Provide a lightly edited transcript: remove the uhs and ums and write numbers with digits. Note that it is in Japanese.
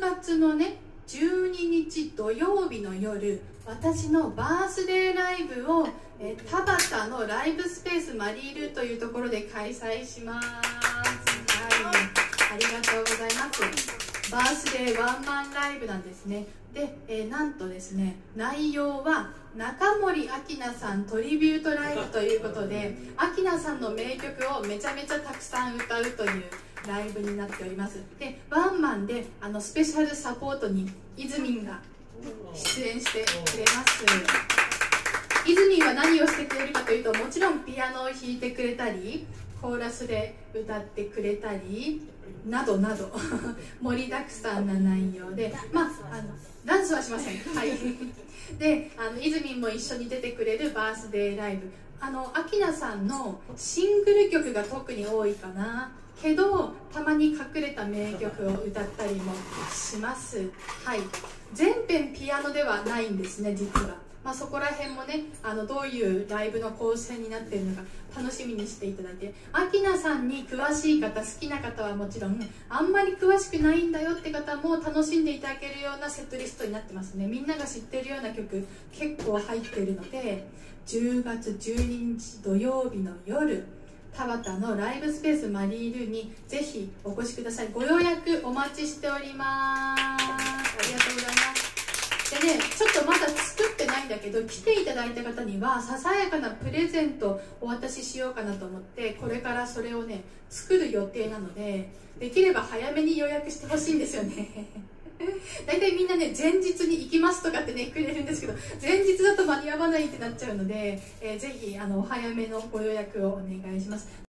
月のね12日土曜日の夜、私のバースデーライブを田端のライブスペースマリールというところで開催します。はい、ありがとうございます。バースデーワンマンライブなんですね。で、なんとですね、内容は中森明菜さんトリビュートライブということで、明菜さんの名曲をめちゃめちゃたくさん歌うというライブになっております。で、ワンマンでスペシャルサポートにイズミンが出演してくれます。イズミンは何をしてくれるかというと、もちろんピアノを弾いてくれたり、コーラスで歌ってくれたりなどなど盛りだくさんな内容で、ダンスはしません。はい、で、イズミンも一緒に出てくれるバースデーライブ、明菜さんのシングル曲が特に多いかなけど、たまに隠れた名曲を歌ったりもします。はい、全編ピアノではないんですね、実は。そこら辺もね、どういうライブの構成になっているのか楽しみにしていただいて、明菜さんに詳しい方、好きな方はもちろん、あんまり詳しくないんだよって方も楽しんでいただけるようなセットリストになってますね。みんなが知ってるような曲結構入っているので、10月12日土曜日の夜、田端のライブスペースマリールにぜひお越しください。ご予約お待ちしております。ありがとうございます。でね、ちょっとまだ作ってないんだけど、来ていただいた方にはささやかなプレゼントをお渡ししようかなと思って、これからそれをね作る予定なので、できれば早めに予約してほしいんですよね大体みんなね、前日に行きますとかってねくれるんですけど、前日だと間に合わないってなっちゃうので、ぜひお早めのご予約をお願いします。